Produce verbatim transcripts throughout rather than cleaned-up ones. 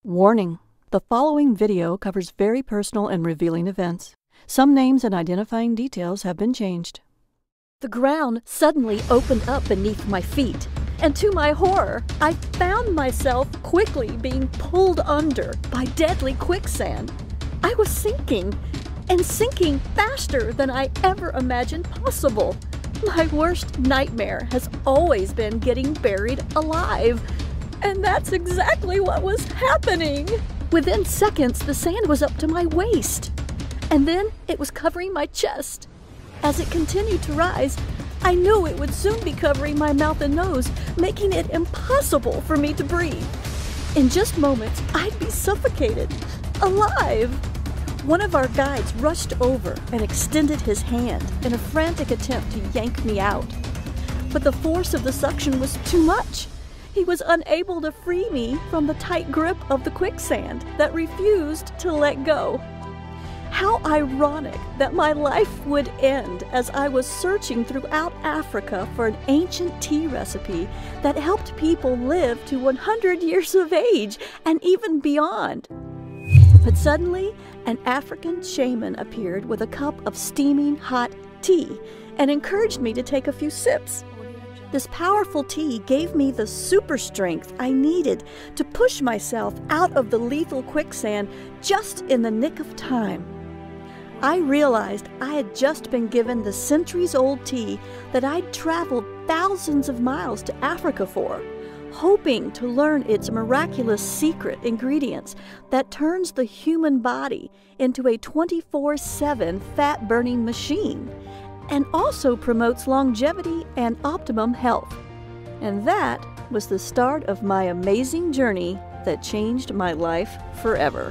Warning: the following video covers very personal and revealing events. Some names and identifying details have been changed. The ground suddenly opened up beneath my feet, and to my horror, I found myself quickly being pulled under by deadly quicksand. I was sinking, and sinking faster than I ever imagined possible. My worst nightmare has always been getting buried alive. And that's exactly what was happening. Within seconds, the sand was up to my waist, and then it was covering my chest. As it continued to rise, I knew it would soon be covering my mouth and nose, making it impossible for me to breathe. In just moments, I'd be suffocated, alive. One of our guides rushed over and extended his hand in a frantic attempt to yank me out. But the force of the suction was too much. He was unable to free me from the tight grip of the quicksand that refused to let go. How ironic that my life would end as I was searching throughout Africa for an ancient tea recipe that helped people live to one hundred years of age and even beyond. But suddenly, an African shaman appeared with a cup of steaming hot tea and encouraged me to take a few sips. This powerful tea gave me the super strength I needed to push myself out of the lethal quicksand just in the nick of time. I realized I had just been given the centuries-old tea that I'd traveled thousands of miles to Africa for, hoping to learn its miraculous secret ingredients that turns the human body into a twenty-four seven fat-burning machine, and also promotes longevity and optimum health. And that was the start of my amazing journey that changed my life forever.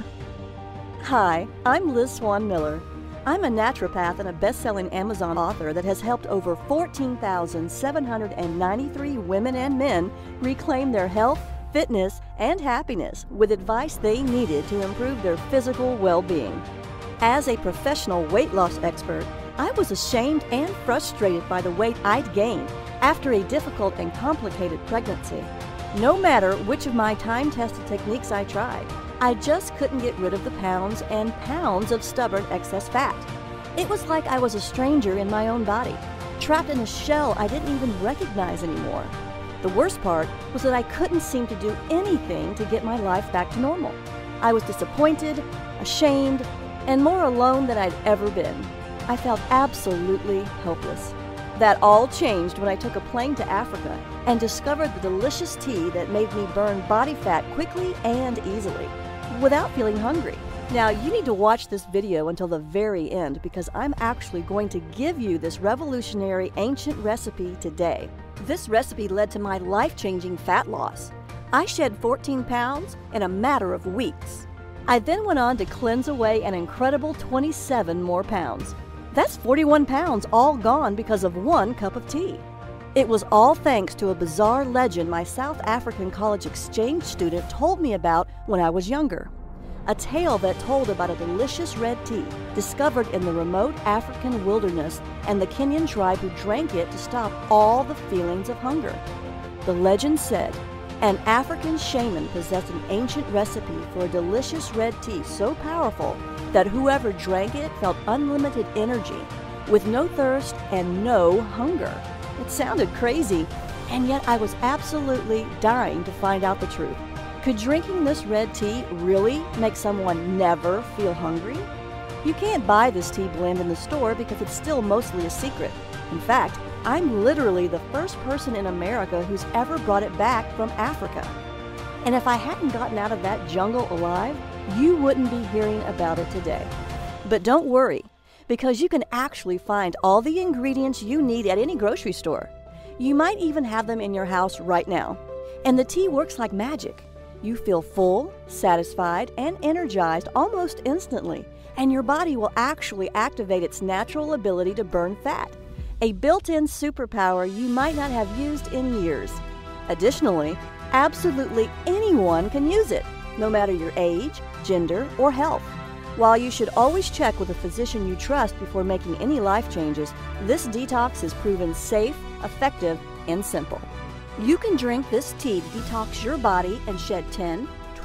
Hi, I'm Liz Swan Miller. I'm a naturopath and a best-selling Amazon author that has helped over fourteen thousand seven hundred ninety-three women and men reclaim their health, fitness, and happiness with advice they needed to improve their physical well-being. As a professional weight loss expert, I was ashamed and frustrated by the weight I'd gained after a difficult and complicated pregnancy. No matter which of my time-tested techniques I tried, I just couldn't get rid of the pounds and pounds of stubborn excess fat. It was like I was a stranger in my own body, trapped in a shell I didn't even recognize anymore. The worst part was that I couldn't seem to do anything to get my life back to normal. I was disappointed, ashamed, and more alone than I'd ever been. I felt absolutely helpless. That all changed when I took a plane to Africa and discovered the delicious tea that made me burn body fat quickly and easily, without feeling hungry. Now, you need to watch this video until the very end because I'm actually going to give you this revolutionary ancient recipe today. This recipe led to my life-changing fat loss. I shed fourteen pounds in a matter of weeks. I then went on to cleanse away an incredible twenty-seven more pounds. That's forty-one pounds all gone because of one cup of tea. It was all thanks to a bizarre legend my South African college exchange student told me about when I was younger. A tale that told about a delicious red tea discovered in the remote African wilderness and the Kenyan tribe who drank it to stop all the feelings of hunger. The legend said, an African shaman possessed an ancient recipe for a delicious red tea so powerful that whoever drank it felt unlimited energy, with no thirst and no hunger. It sounded crazy, and yet I was absolutely dying to find out the truth. Could drinking this red tea really make someone never feel hungry? You can't buy this tea blend in the store because it's still mostly a secret. In fact, I'm literally the first person in America who's ever brought it back from Africa. And if I hadn't gotten out of that jungle alive, you wouldn't be hearing about it today. But don't worry, because you can actually find all the ingredients you need at any grocery store. You might even have them in your house right now. And the tea works like magic. You feel full, satisfied, and energized almost instantly, and your body will actually activate its natural ability to burn fat, a built-in superpower you might not have used in years. Additionally, absolutely anyone can use it, no matter your age, gender, or health. While you should always check with a physician you trust before making any life changes, this detox is proven safe, effective, and simple. You can drink this tea to detox your body and shed ten,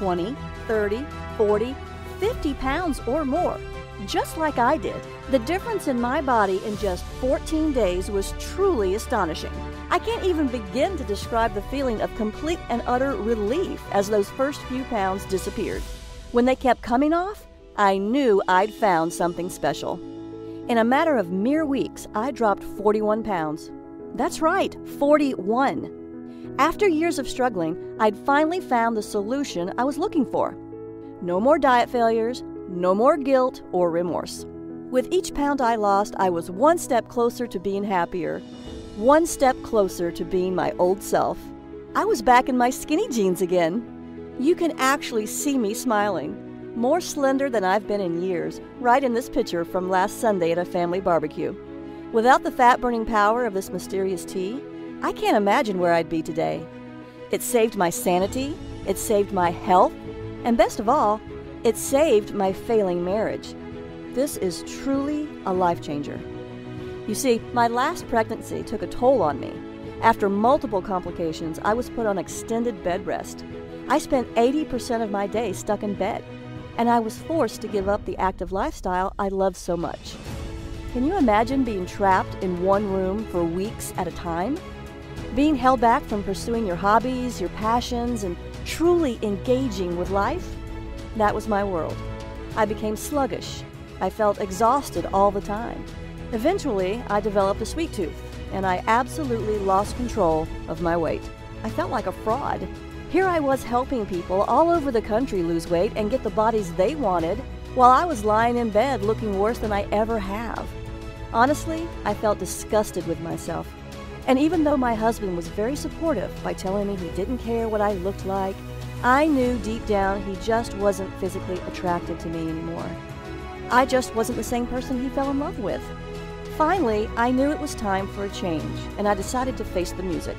twenty, thirty, forty, fifty pounds or more, just like I did. The difference in my body in just fourteen days was truly astonishing. I can't even begin to describe the feeling of complete and utter relief as those first few pounds disappeared. When they kept coming off, I knew I'd found something special. In a matter of mere weeks, I dropped forty-one pounds. That's right, forty-one. After years of struggling, I'd finally found the solution I was looking for. No more diet failures, no more guilt or remorse. With each pound I lost, I was one step closer to being happier, one step closer to being my old self. I was back in my skinny jeans again. You can actually see me smiling, more slender than I've been in years, right in this picture from last Sunday at a family barbecue. Without the fat-burning power of this mysterious tea, I can't imagine where I'd be today. It saved my sanity, it saved my health, and best of all, it saved my failing marriage. This is truly a life changer. You see, my last pregnancy took a toll on me. After multiple complications, I was put on extended bed rest. I spent eighty percent of my day stuck in bed, and I was forced to give up the active lifestyle I loved so much. Can you imagine being trapped in one room for weeks at a time? Being held back from pursuing your hobbies, your passions, and truly engaging with life? That was my world. I became sluggish. I felt exhausted all the time. Eventually, I developed a sweet tooth, and I absolutely lost control of my weight. I felt like a fraud. Here I was helping people all over the country lose weight and get the bodies they wanted, while I was lying in bed looking worse than I ever have. Honestly, I felt disgusted with myself. And even though my husband was very supportive by telling me he didn't care what I looked like, I knew deep down he just wasn't physically attracted to me anymore. I just wasn't the same person he fell in love with. Finally, I knew it was time for a change, and I decided to face the music.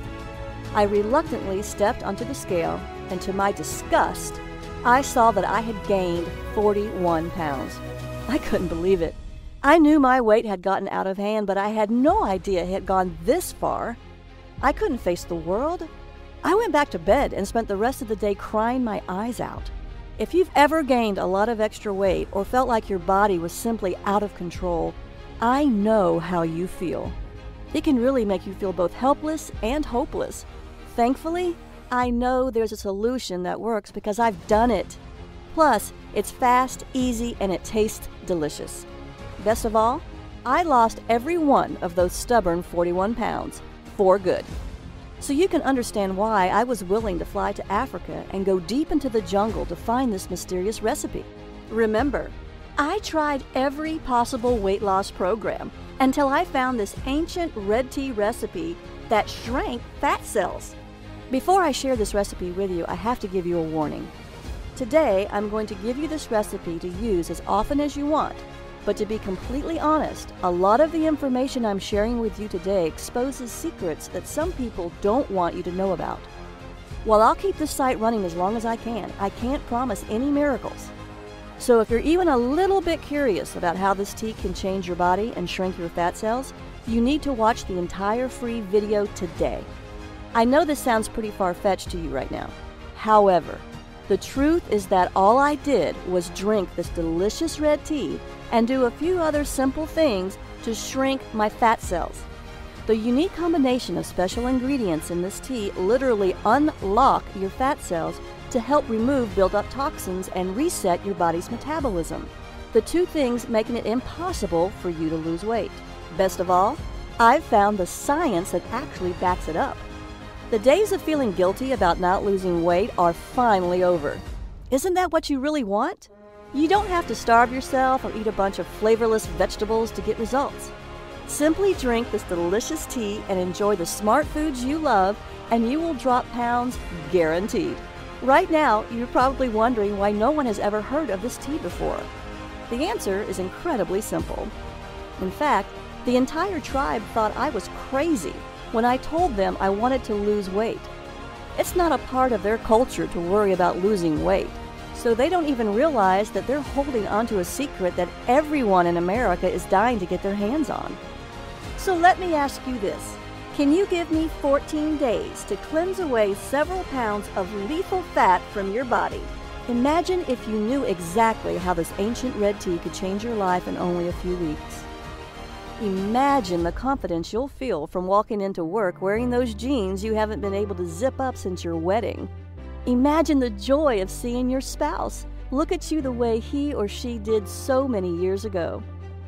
I reluctantly stepped onto the scale, and to my disgust, I saw that I had gained forty-one pounds. I couldn't believe it. I knew my weight had gotten out of hand, but I had no idea it had gone this far. I couldn't face the world. I went back to bed and spent the rest of the day crying my eyes out. If you've ever gained a lot of extra weight or felt like your body was simply out of control, I know how you feel. It can really make you feel both helpless and hopeless. Thankfully, I know there's a solution that works because I've done it. Plus, it's fast, easy, and it tastes delicious. Best of all, I lost every one of those stubborn forty-one pounds for good. So you can understand why I was willing to fly to Africa and go deep into the jungle to find this mysterious recipe. Remember, I tried every possible weight loss program until I found this ancient red tea recipe that shrank fat cells. Before I share this recipe with you, I have to give you a warning. Today, I'm going to give you this recipe to use as often as you want, but to be completely honest, a lot of the information I'm sharing with you today exposes secrets that some people don't want you to know about. While I'll keep this site running as long as I can, I can't promise any miracles. So if you're even a little bit curious about how this tea can change your body and shrink your fat cells, you need to watch the entire free video today. I know this sounds pretty far-fetched to you right now. However, the truth is that all I did was drink this delicious red tea and do a few other simple things to shrink my fat cells. The unique combination of special ingredients in this tea literally unlock your fat cells to help remove built-up toxins and reset your body's metabolism. The two things making it impossible for you to lose weight. Best of all, I've found the science that actually backs it up. The days of feeling guilty about not losing weight are finally over. Isn't that what you really want? You don't have to starve yourself or eat a bunch of flavorless vegetables to get results. Simply drink this delicious tea and enjoy the smart foods you love, and you will drop pounds guaranteed. Right now, you're probably wondering why no one has ever heard of this tea before. The answer is incredibly simple. In fact, the entire tribe thought I was crazy when I told them I wanted to lose weight. It's not a part of their culture to worry about losing weight, so they don't even realize that they're holding onto a secret that everyone in America is dying to get their hands on. So let me ask you this. Can you give me fourteen days to cleanse away several pounds of lethal fat from your body? Imagine if you knew exactly how this ancient red tea could change your life in only a few weeks. Imagine the confidence you'll feel from walking into work wearing those jeans you haven't been able to zip up since your wedding. Imagine the joy of seeing your spouse look at you the way he or she did so many years ago.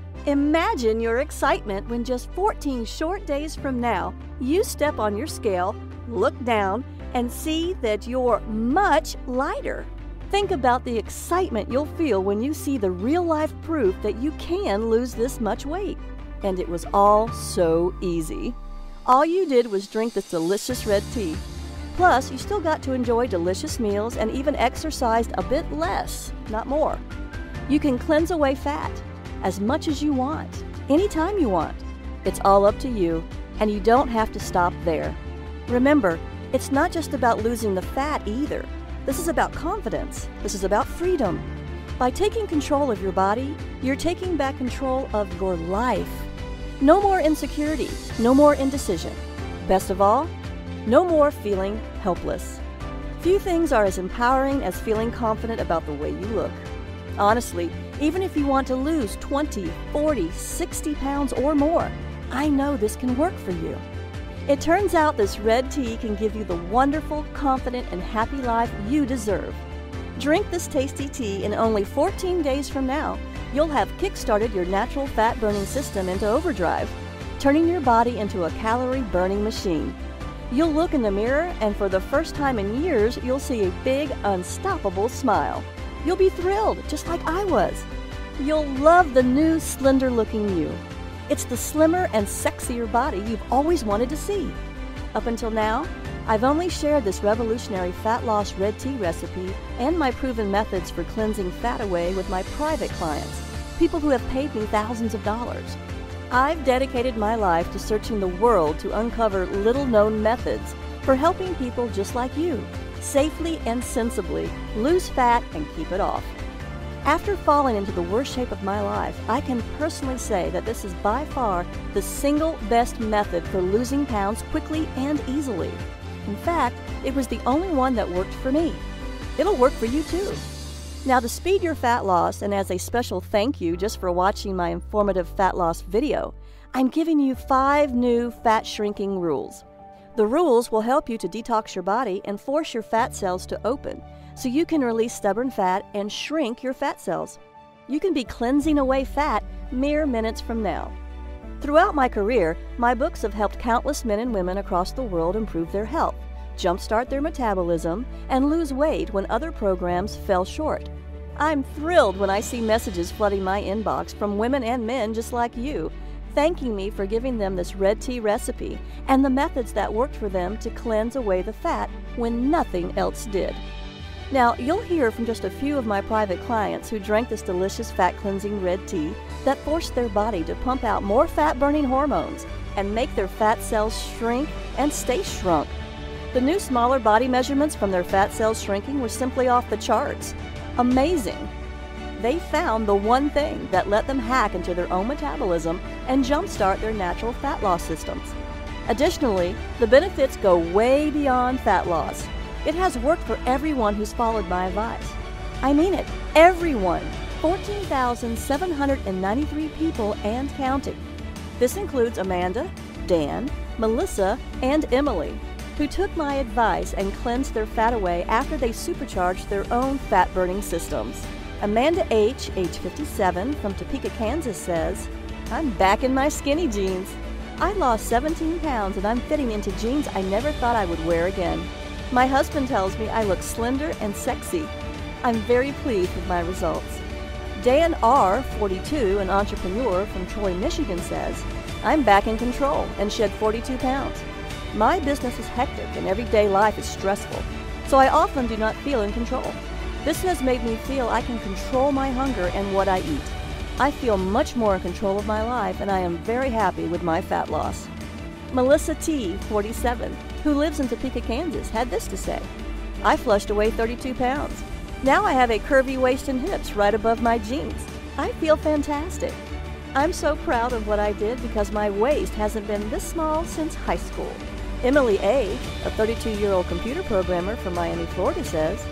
Imagine your excitement when just fourteen short days from now, you step on your scale, look down, and see that you're much lighter. Think about the excitement you'll feel when you see the real-life proof that you can lose this much weight. And it was all so easy. All you did was drink this delicious red tea. Plus, you still got to enjoy delicious meals and even exercised a bit less, not more. You can cleanse away fat as much as you want, anytime you want. It's all up to you, and you don't have to stop there. Remember, it's not just about losing the fat either. This is about confidence. This is about freedom. By taking control of your body, you're taking back control of your life. No more insecurity, no more indecision. Best of all, no more feeling helpless. Few things are as empowering as feeling confident about the way you look. Honestly, even if you want to lose twenty, forty, sixty pounds or more, I know this can work for you. It turns out this red tea can give you the wonderful, confident, and happy life you deserve. Drink this tasty tea and only fourteen days from now, you'll have kick-started your natural fat-burning system into overdrive, turning your body into a calorie-burning machine. You'll look in the mirror, and for the first time in years, you'll see a big, unstoppable smile. You'll be thrilled, just like I was. You'll love the new, slender-looking you. It's the slimmer and sexier body you've always wanted to see. Up until now, I've only shared this revolutionary fat loss red tea recipe and my proven methods for cleansing fat away with my private clients, people who have paid me thousands of dollars. I've dedicated my life to searching the world to uncover little-known methods for helping people just like you safely and sensibly lose fat and keep it off. After falling into the worst shape of my life, I can personally say that this is by far the single best method for losing pounds quickly and easily. In fact, it was the only one that worked for me. It'll work for you too. Now, to speed your fat loss, and as a special thank you just for watching my informative fat loss video, I'm giving you five new fat shrinking rules. The rules will help you to detox your body and force your fat cells to open, so you can release stubborn fat and shrink your fat cells. You can be cleansing away fat mere minutes from now. Throughout my career, my books have helped countless men and women across the world improve their health, jumpstart their metabolism, and lose weight when other programs fell short. I'm thrilled when I see messages flooding my inbox from women and men just like you, thanking me for giving them this red tea recipe and the methods that worked for them to cleanse away the fat when nothing else did. Now, you'll hear from just a few of my private clients who drank this delicious fat-cleansing red tea that forced their body to pump out more fat-burning hormones and make their fat cells shrink and stay shrunk. The new smaller body measurements from their fat cells shrinking were simply off the charts. Amazing! They found the one thing that let them hack into their own metabolism and jumpstart their natural fat loss systems. Additionally, the benefits go way beyond fat loss. It has worked for everyone who's followed my advice. I mean it, everyone. fourteen thousand seven hundred ninety-three people and counting. This includes Amanda, Dan, Melissa, and Emily, who took my advice and cleansed their fat away after they supercharged their own fat-burning systems. Amanda H., age fifty-seven, from Topeka, Kansas says, "I'm back in my skinny jeans. I lost seventeen pounds and I'm fitting into jeans I never thought I would wear again. My husband tells me I look slender and sexy. I'm very pleased with my results." Dan R., forty-two, an entrepreneur from Troy, Michigan says, "I'm back in control and shed forty-two pounds. My business is hectic and everyday life is stressful, so I often do not feel in control. This has made me feel I can control my hunger and what I eat. I feel much more in control of my life and I am very happy with my fat loss." Melissa T., forty-seven, who lives in Topeka, Kansas, had this to say, "I flushed away thirty-two pounds. Now I have a curvy waist and hips right above my jeans. I feel fantastic. I'm so proud of what I did because my waist hasn't been this small since high school." Emily A., a thirty-two-year-old computer programmer from Miami, Florida, says,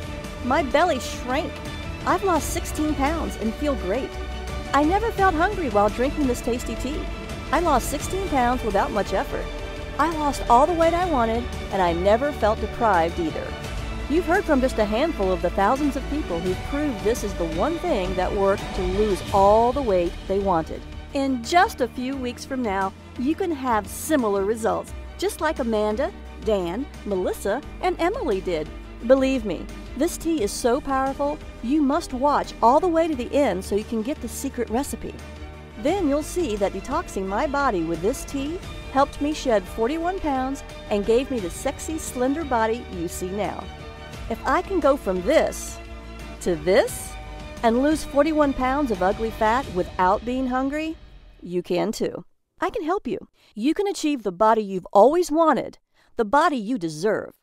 My belly shrank. I've lost sixteen pounds and feel great. I never felt hungry while drinking this tasty tea. I lost sixteen pounds without much effort. I lost all the weight I wanted, and I never felt deprived either. You've heard from just a handful of the thousands of people who've proved this is the one thing that worked to lose all the weight they wanted. In just a few weeks from now, you can have similar results, just like Amanda, Dan, Melissa, and Emily did. Believe me, this tea is so powerful, you must watch all the way to the end so you can get the secret recipe. Then you'll see that detoxing my body with this tea helped me shed forty-one pounds and gave me the sexy, slender body you see now. If I can go from this to this and lose forty-one pounds of ugly fat without being hungry, you can too. I can help you. You can achieve the body you've always wanted, the body you deserve.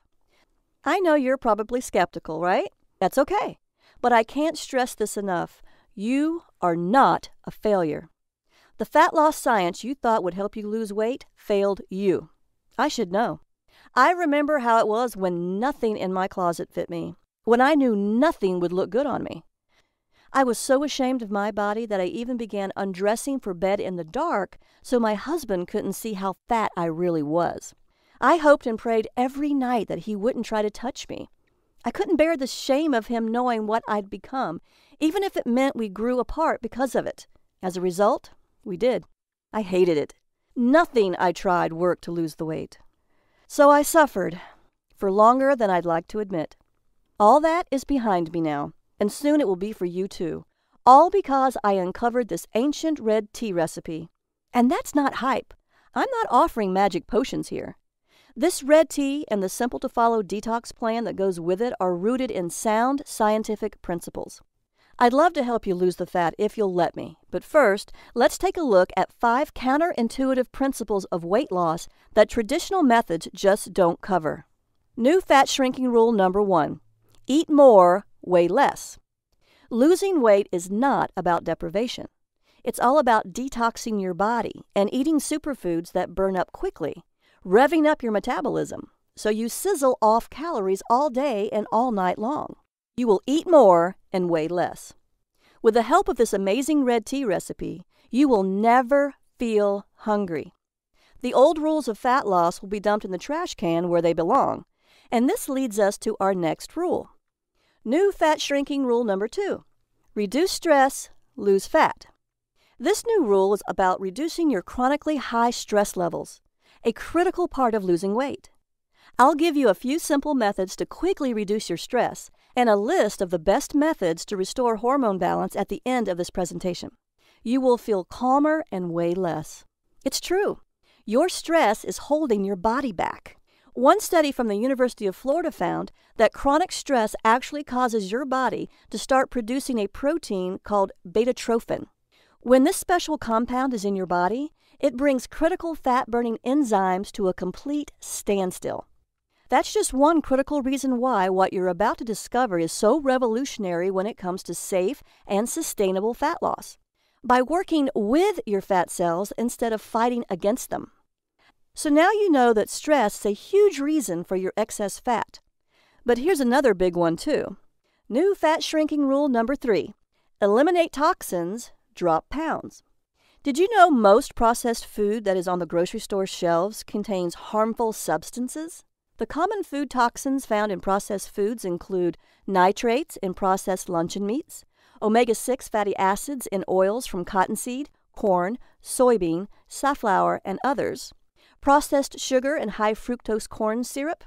I know you're probably skeptical, right? That's okay. But I can't stress this enough. You are not a failure. The fat loss science you thought would help you lose weight failed you. I should know. I remember how it was when nothing in my closet fit me, when I knew nothing would look good on me. I was so ashamed of my body that I even began undressing for bed in the dark so my husband couldn't see how fat I really was. I hoped and prayed every night that he wouldn't try to touch me. I couldn't bear the shame of him knowing what I'd become, even if it meant we grew apart because of it. As a result, we did. I hated it. Nothing I tried worked to lose the weight. So I suffered for longer than I'd like to admit. All that is behind me now, and soon it will be for you too. All because I uncovered this ancient red tea recipe. And that's not hype. I'm not offering magic potions here. This red tea and the simple-to-follow detox plan that goes with it are rooted in sound scientific principles. I'd love to help you lose the fat if you'll let me, but first, let's take a look at five counterintuitive principles of weight loss that traditional methods just don't cover. New fat shrinking rule number one: eat more, weigh less. Losing weight is not about deprivation. It's all about detoxing your body and eating superfoods that burn up quickly, revving up your metabolism so you sizzle off calories all day and all night long. You will eat more and weigh less. With the help of this amazing red tea recipe, you will never feel hungry. The old rules of fat loss will be dumped in the trash can where they belong. And this leads us to our next rule. New fat shrinking rule number two: reduce stress, lose fat. This new rule is about reducing your chronically high stress levels, a critical part of losing weight. I'll give you a few simple methods to quickly reduce your stress and a list of the best methods to restore hormone balance at the end of this presentation. You will feel calmer and weigh less. It's true. Your stress is holding your body back. One study from the University of Florida found that chronic stress actually causes your body to start producing a protein called beta-trophin. When this special compound is in your body, it brings critical fat-burning enzymes to a complete standstill. That's just one critical reason why what you're about to discover is so revolutionary when it comes to safe and sustainable fat loss. By working with your fat cells instead of fighting against them. So now you know that stress is a huge reason for your excess fat. But here's another big one too. New fat shrinking rule number three: eliminate toxins, drop pounds. Did you know most processed food that is on the grocery store shelves contains harmful substances? The common food toxins found in processed foods include nitrates in processed luncheon meats, omega six fatty acids in oils from cottonseed, corn, soybean, safflower, and others, processed sugar and high fructose corn syrup,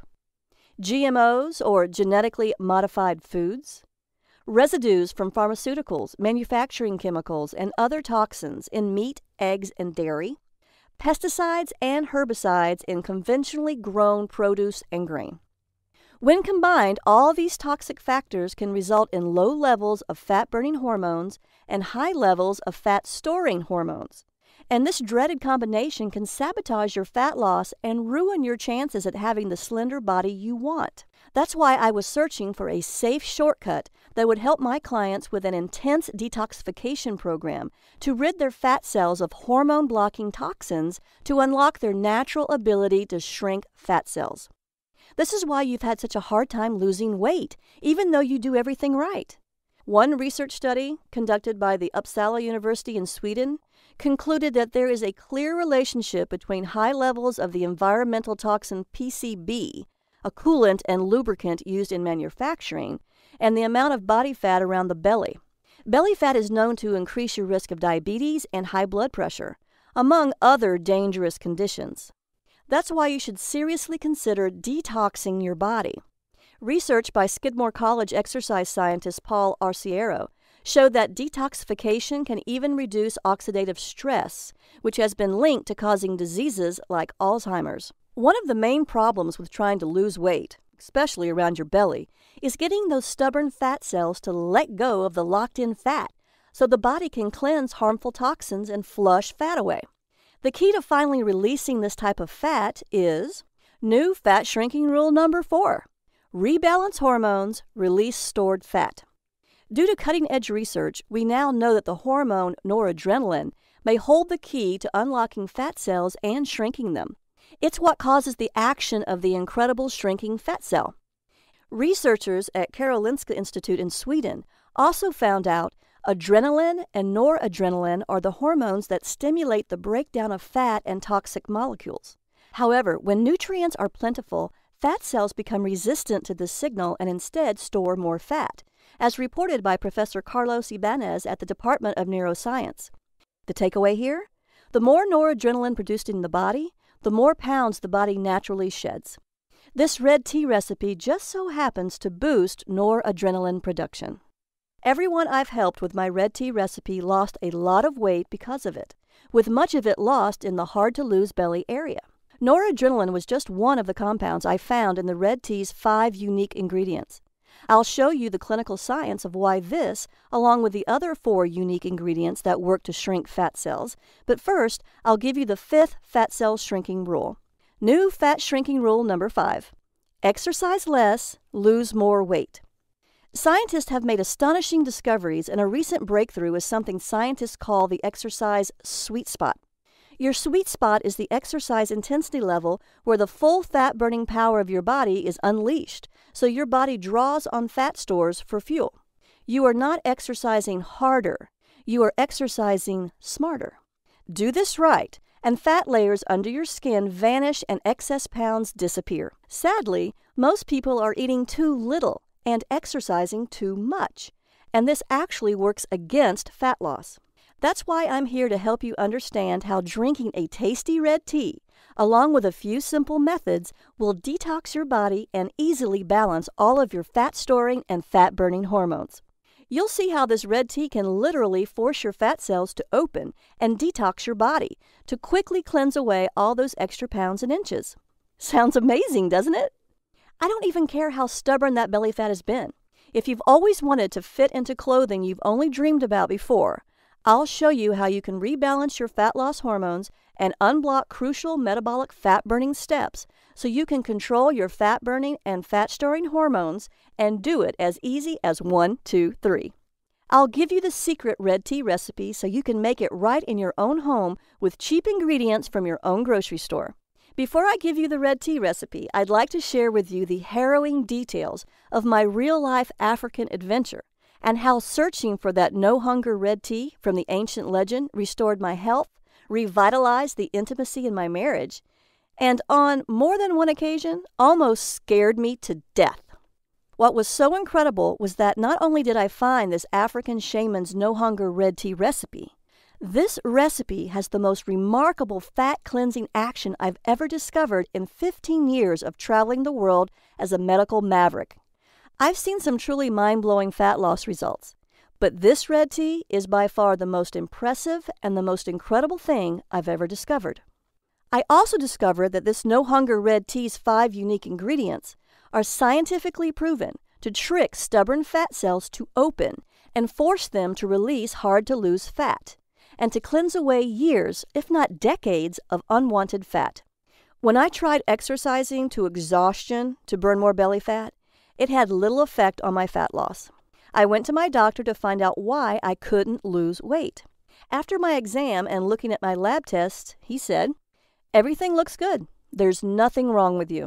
G M Os or genetically modified foods, residues from pharmaceuticals, manufacturing chemicals, and other toxins in meat, eggs, and dairy, pesticides and herbicides in conventionally grown produce and grain. When combined, all these toxic factors can result in low levels of fat-burning hormones and high levels of fat-storing hormones. And this dreaded combination can sabotage your fat loss and ruin your chances at having the slender body you want. That's why I was searching for a safe shortcut that would help my clients with an intense detoxification program to rid their fat cells of hormone-blocking toxins to unlock their natural ability to shrink fat cells. This is why you've had such a hard time losing weight, even though you do everything right. One research study conducted by the Uppsala University in Sweden concluded that there is a clear relationship between high levels of the environmental toxin P C B, a coolant and lubricant used in manufacturing, and the amount of body fat around the belly. Belly fat is known to increase your risk of diabetes and high blood pressure, among other dangerous conditions. That's why you should seriously consider detoxing your body. Research by Skidmore College exercise scientist Paul Arciero showed that detoxification can even reduce oxidative stress, which has been linked to causing diseases like Alzheimer's. One of the main problems with trying to lose weight, especially around your belly, is getting those stubborn fat cells to let go of the locked-in fat so the body can cleanse harmful toxins and flush fat away. The key to finally releasing this type of fat is new fat shrinking rule number four. Rebalance hormones, release stored fat. Due to cutting-edge research, we now know that the hormone noradrenaline may hold the key to unlocking fat cells and shrinking them. It's what causes the action of the incredible shrinking fat cell. Researchers at Karolinska Institute in Sweden also found out adrenaline and noradrenaline are the hormones that stimulate the breakdown of fat and toxic molecules. However, when nutrients are plentiful, fat cells become resistant to this signal and instead store more fat, as reported by Professor Carlos Ibanez at the Department of Neuroscience. The takeaway here? The more noradrenaline produced in the body, the more pounds the body naturally sheds. This red tea recipe just so happens to boost noradrenaline production. Everyone I've helped with my red tea recipe lost a lot of weight because of it, with much of it lost in the hard-to-lose belly area. Noradrenaline was just one of the compounds I found in the red tea's five unique ingredients. I'll show you the clinical science of why this, along with the other four unique ingredients that work to shrink fat cells, but first, I'll give you the fifth fat cell shrinking rule. New fat shrinking rule number five. Exercise less, lose more weight. Scientists have made astonishing discoveries, and a recent breakthrough is something scientists call the exercise sweet spot. Your sweet spot is the exercise intensity level where the full fat-burning power of your body is unleashed, so your body draws on fat stores for fuel. You are not exercising harder. You are exercising smarter. Do this right, and fat layers under your skin vanish and excess pounds disappear. Sadly, most people are eating too little and exercising too much, and this actually works against fat loss. That's why I'm here to help you understand how drinking a tasty red tea, along with a few simple methods, will detox your body and easily balance all of your fat-storing and fat-burning hormones. You'll see how this red tea can literally force your fat cells to open and detox your body to quickly cleanse away all those extra pounds and inches. Sounds amazing, doesn't it? I don't even care how stubborn that belly fat has been. If you've always wanted to fit into clothing you've only dreamed about before, I'll show you how you can rebalance your fat loss hormones and unblock crucial metabolic fat-burning steps so you can control your fat-burning and fat-storing hormones and do it as easy as one, two, three. I'll give you the secret red tea recipe so you can make it right in your own home with cheap ingredients from your own grocery store. Before I give you the red tea recipe, I'd like to share with you the harrowing details of my real-life African adventure and how searching for that no-hunger red tea from the ancient legend restored my health, revitalized the intimacy in my marriage, and on more than one occasion, almost scared me to death. What was so incredible was that not only did I find this African shaman's no-hunger red tea recipe, this recipe has the most remarkable fat-cleansing action I've ever discovered in fifteen years of traveling the world as a medical maverick. I've seen some truly mind-blowing fat loss results, but this red tea is by far the most impressive and the most incredible thing I've ever discovered. I also discovered that this no-hunger red tea's five unique ingredients are scientifically proven to trick stubborn fat cells to open and force them to release hard-to-lose fat, and to cleanse away years, if not decades, of unwanted fat. When I tried exercising to exhaustion to burn more belly fat, it had little effect on my fat loss. I went to my doctor to find out why I couldn't lose weight. After my exam and looking at my lab tests, he said, "Everything looks good. There's nothing wrong with you.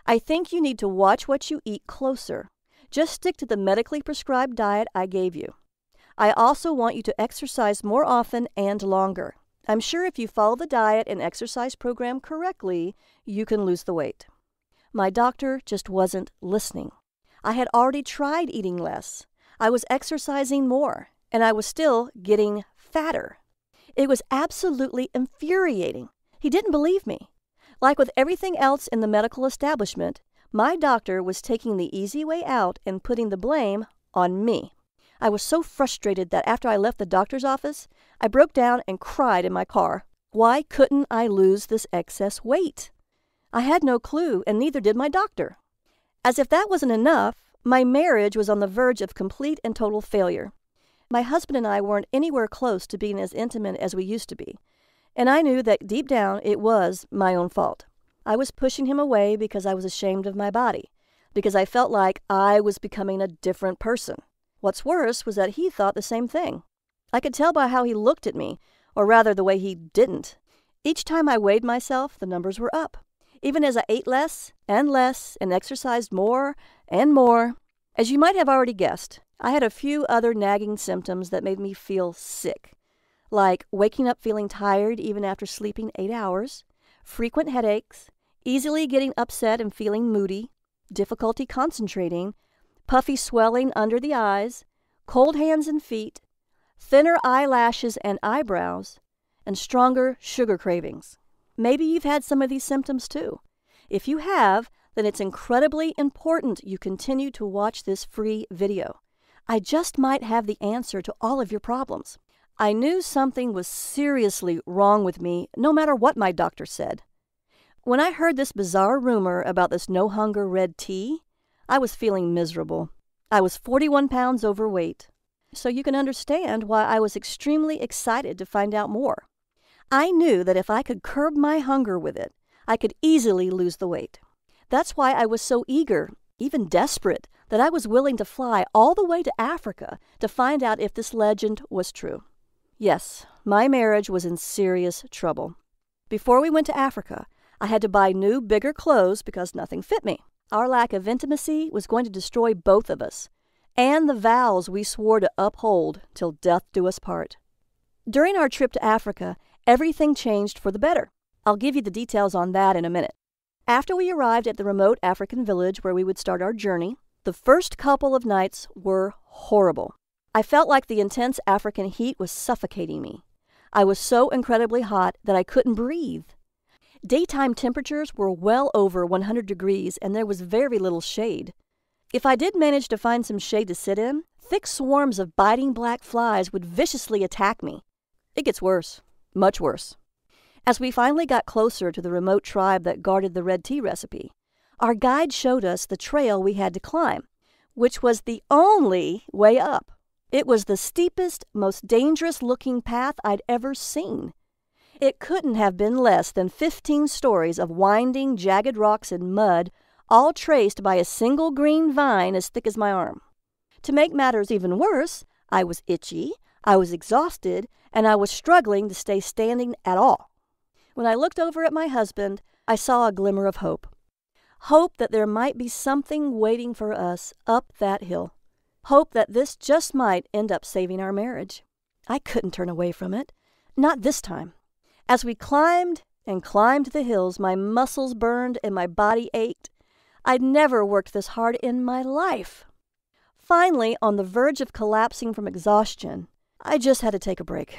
I think you need to watch what you eat closer. Just stick to the medically prescribed diet I gave you. I also want you to exercise more often and longer. I'm sure if you follow the diet and exercise program correctly, you can lose the weight. My doctor just wasn't listening. I had already tried eating less. I was exercising more, and I was still getting fatter. It was absolutely infuriating. He didn't believe me. Like with everything else in the medical establishment, my doctor was taking the easy way out and putting the blame on me. I was so frustrated that after I left the doctor's office, I broke down and cried in my car. Why couldn't I lose this excess weight? I had no clue, and neither did my doctor. As if that wasn't enough, my marriage was on the verge of complete and total failure. My husband and I weren't anywhere close to being as intimate as we used to be, and I knew that deep down it was my own fault. I was pushing him away because I was ashamed of my body, because I felt like I was becoming a different person. What's worse was that he thought the same thing. I could tell by how he looked at me, or rather the way he didn't. Each time I weighed myself, the numbers were up. Even as I ate less and less and exercised more and more. As you might have already guessed, I had a few other nagging symptoms that made me feel sick, like waking up feeling tired even after sleeping eight hours, frequent headaches, easily getting upset and feeling moody, difficulty concentrating, puffy swelling under the eyes, cold hands and feet, thinner eyelashes and eyebrows, and stronger sugar cravings. Maybe you've had some of these symptoms too. If you have, then it's incredibly important you continue to watch this free video. I just might have the answer to all of your problems. I knew something was seriously wrong with me, no matter what my doctor said. When I heard this bizarre rumor about this no-hunger red tea, I was feeling miserable. I was forty-one pounds overweight, so you can understand why I was extremely excited to find out more. I knew that if I could curb my hunger with it, I could easily lose the weight. That's why I was so eager, even desperate, that I was willing to fly all the way to Africa to find out if this legend was true. Yes, my marriage was in serious trouble. Before we went to Africa, I had to buy new, bigger clothes because nothing fit me. Our lack of intimacy was going to destroy both of us, and the vows we swore to uphold till death do us part. During our trip to Africa, everything changed for the better. I'll give you the details on that in a minute. After we arrived at the remote African village where we would start our journey, the first couple of nights were horrible. I felt like the intense African heat was suffocating me. I was so incredibly hot that I couldn't breathe. Daytime temperatures were well over one hundred degrees and there was very little shade. If I did manage to find some shade to sit in, thick swarms of biting black flies would viciously attack me. It gets worse, much worse. As we finally got closer to the remote tribe that guarded the red tea recipe, our guide showed us the trail we had to climb, which was the only way up. It was the steepest, most dangerous-looking path I'd ever seen. It couldn't have been less than fifteen stories of winding, jagged rocks and mud, all traced by a single green vine as thick as my arm. To make matters even worse, I was itchy, I was exhausted, and I was struggling to stay standing at all. When I looked over at my husband, I saw a glimmer of hope. Hope that there might be something waiting for us up that hill. Hope that this just might end up saving our marriage. I couldn't turn away from it. Not this time. As we climbed and climbed the hills, my muscles burned and my body ached. I'd never worked this hard in my life. Finally, on the verge of collapsing from exhaustion, I just had to take a break.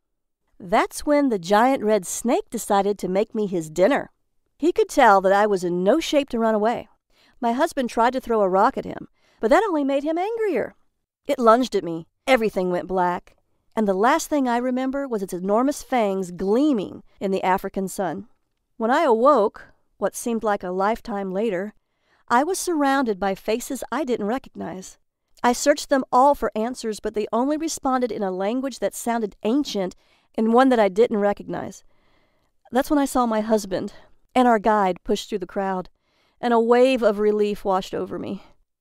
That's when the giant red snake decided to make me his dinner. He could tell that I was in no shape to run away. My husband tried to throw a rock at him, but that only made him angrier. It lunged at me. Everything went black. And the last thing I remember was its enormous fangs gleaming in the African sun. When I awoke, what seemed like a lifetime later, I was surrounded by faces I didn't recognize. I searched them all for answers, but they only responded in a language that sounded ancient and one that I didn't recognize. That's when I saw my husband and our guide push through the crowd, and a wave of relief washed over me.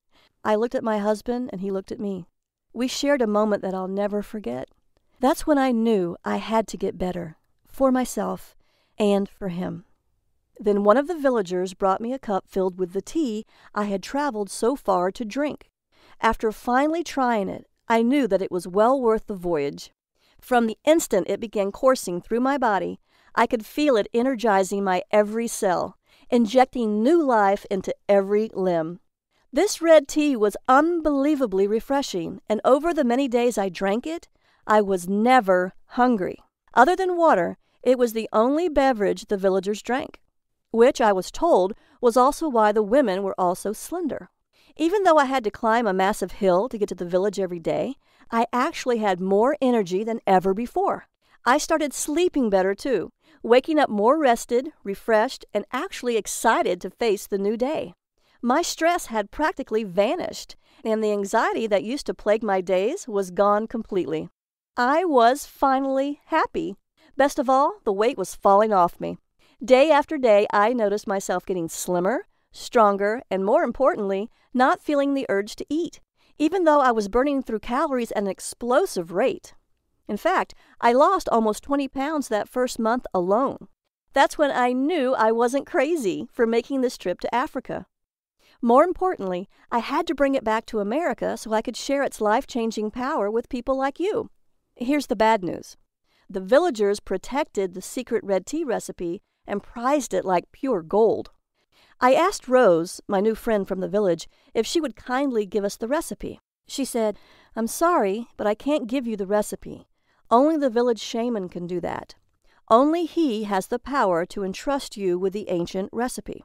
I looked at my husband, and he looked at me. We shared a moment that I'll never forget. That's when I knew I had to get better, for myself and for him. Then one of the villagers brought me a cup filled with the tea I had traveled so far to drink. After finally trying it, I knew that it was well worth the voyage. From the instant it began coursing through my body, I could feel it energizing my every cell, injecting new life into every limb. This red tea was unbelievably refreshing, and over the many days I drank it, I was never hungry. Other than water, it was the only beverage the villagers drank, which I was told was also why the women were all so slender. Even though I had to climb a massive hill to get to the village every day, I actually had more energy than ever before. I started sleeping better too, waking up more rested, refreshed, and actually excited to face the new day. My stress had practically vanished, and the anxiety that used to plague my days was gone completely. I was finally happy. Best of all, the weight was falling off me. Day after day, I noticed myself getting slimmer, stronger, and more importantly, not feeling the urge to eat, even though I was burning through calories at an explosive rate. In fact, I lost almost twenty pounds that first month alone. That's when I knew I wasn't crazy for making this trip to Africa. More importantly, I had to bring it back to America so I could share its life-changing power with people like you. Here's the bad news. The villagers protected the secret red tea recipe and prized it like pure gold. I asked Rose, my new friend from the village, if she would kindly give us the recipe. She said, "I'm sorry, but I can't give you the recipe. Only the village shaman can do that. Only he has the power to entrust you with the ancient recipe."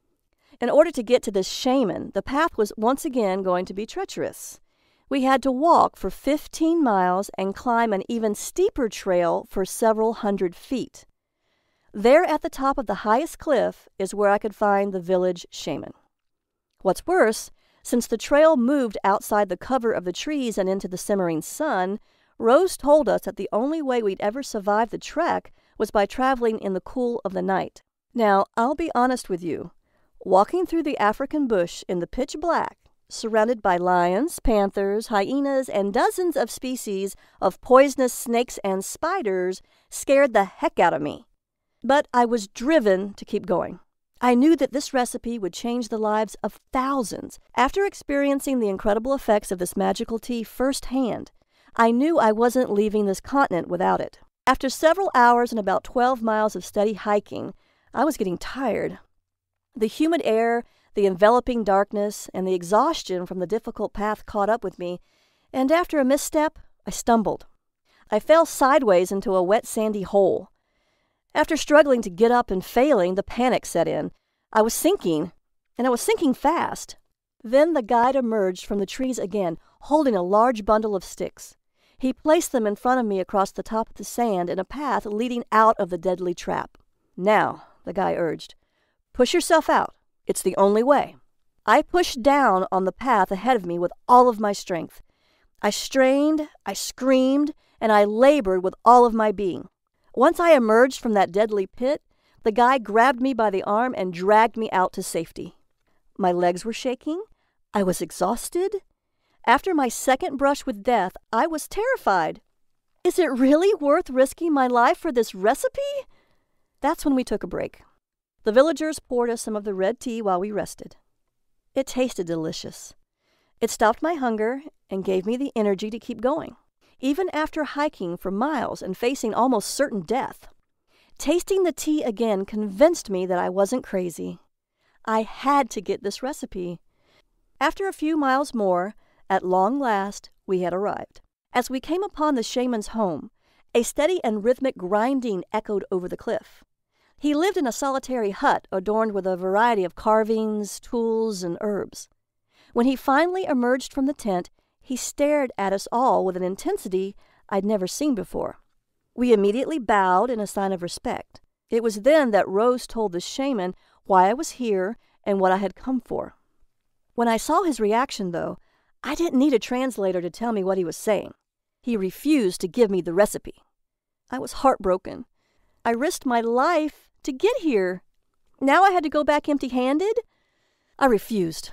In order to get to this shaman, the path was once again going to be treacherous. We had to walk for fifteen miles and climb an even steeper trail for several hundred feet. There at the top of the highest cliff is where I could find the village shaman. What's worse, since the trail moved outside the cover of the trees and into the simmering sun, Rose told us that the only way we'd ever survive the trek was by traveling in the cool of the night. Now, I'll be honest with you. Walking through the African bush in the pitch black, surrounded by lions, panthers, hyenas, and dozens of species of poisonous snakes and spiders, scared the heck out of me. But I was driven to keep going. I knew that this recipe would change the lives of thousands. After experiencing the incredible effects of this magical tea firsthand, I knew I wasn't leaving this continent without it. After several hours and about twelve miles of steady hiking, I was getting tired. The humid air, the enveloping darkness, and the exhaustion from the difficult path caught up with me, and after a misstep, I stumbled. I fell sideways into a wet sandy hole. After struggling to get up and failing, the panic set in. I was sinking, and I was sinking fast. Then the guide emerged from the trees again, holding a large bundle of sticks. He placed them in front of me across the top of the sand in a path leading out of the deadly trap. "Now," the guy urged, "push yourself out. It's the only way." I pushed down on the path ahead of me with all of my strength. I strained, I screamed, and I labored with all of my being. Once I emerged from that deadly pit, the guy grabbed me by the arm and dragged me out to safety. My legs were shaking. I was exhausted. After my second brush with death, I was terrified. Is it really worth risking my life for this recipe? That's when we took a break. The villagers poured us some of the red tea while we rested. It tasted delicious. It stopped my hunger and gave me the energy to keep going, even after hiking for miles and facing almost certain death. Tasting the tea again convinced me that I wasn't crazy. I had to get this recipe. After a few miles more, at long last, we had arrived. As we came upon the shaman's home, a steady and rhythmic grinding echoed over the cliff. He lived in a solitary hut adorned with a variety of carvings, tools, and herbs. When he finally emerged from the tent, he stared at us all with an intensity I'd never seen before. We immediately bowed in a sign of respect. It was then that Rose told the shaman why I was here and what I had come for. When I saw his reaction, though, I didn't need a translator to tell me what he was saying. He refused to give me the recipe. I was heartbroken. I risked my life to get here. Now I had to go back empty-handed? I refused.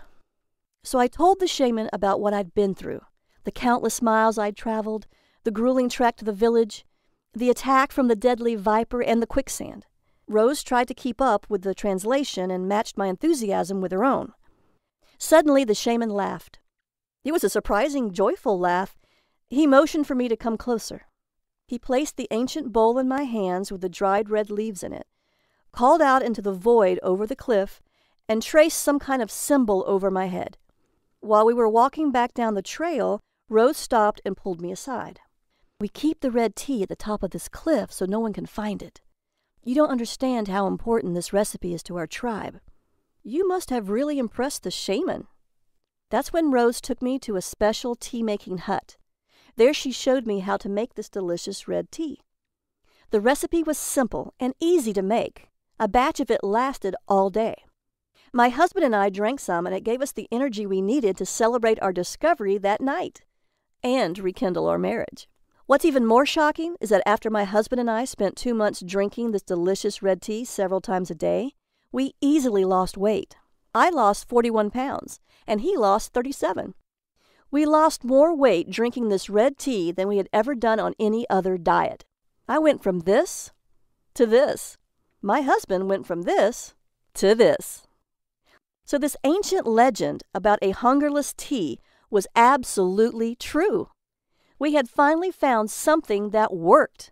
So I told the shaman about what I'd been through, the countless miles I'd traveled, the grueling trek to the village, the attack from the deadly viper, and the quicksand. Rose tried to keep up with the translation and matched my enthusiasm with her own. Suddenly, the shaman laughed. It was a surprising, joyful laugh. He motioned for me to come closer. He placed the ancient bowl in my hands with the dried red leaves in it, called out into the void over the cliff, and traced some kind of symbol over my head. While we were walking back down the trail, Rose stopped and pulled me aside. "We keep the red tea at the top of this cliff so no one can find it. You don't understand how important this recipe is to our tribe. You must have really impressed the shaman." That's when Rose took me to a special tea-making hut. There she showed me how to make this delicious red tea. The recipe was simple and easy to make. A batch of it lasted all day. My husband and I drank some, and it gave us the energy we needed to celebrate our discovery that night and rekindle our marriage. What's even more shocking is that after my husband and I spent two months drinking this delicious red tea several times a day, we easily lost weight. I lost forty-one pounds, and he lost thirty-seven. We lost more weight drinking this red tea than we had ever done on any other diet. I went from this to this. My husband went from this to this. So this ancient legend about a hungerless tea was absolutely true. We had finally found something that worked.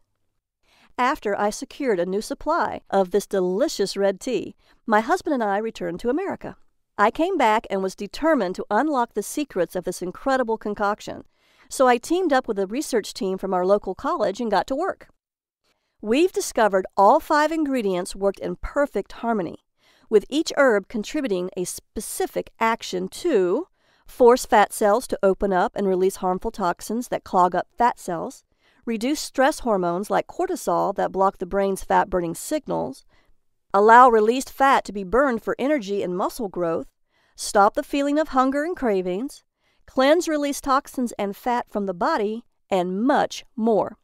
After I secured a new supply of this delicious red tea, my husband and I returned to America. I came back and was determined to unlock the secrets of this incredible concoction, so I teamed up with a research team from our local college and got to work. We've discovered all five ingredients worked in perfect harmony, with each herb contributing a specific action to force fat cells to open up and release harmful toxins that clog up fat cells, reduce stress hormones like cortisol that block the brain's fat-burning signals, allow released fat to be burned for energy and muscle growth, stop the feeling of hunger and cravings, cleanse released toxins and fat from the body, and much more.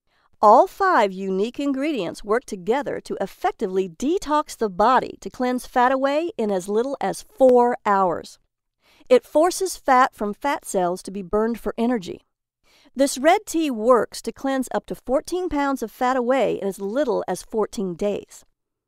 All five unique ingredients work together to effectively detox the body to cleanse fat away in as little as four hours. It forces fat from fat cells to be burned for energy. This red tea works to cleanse up to fourteen pounds of fat away in as little as fourteen days.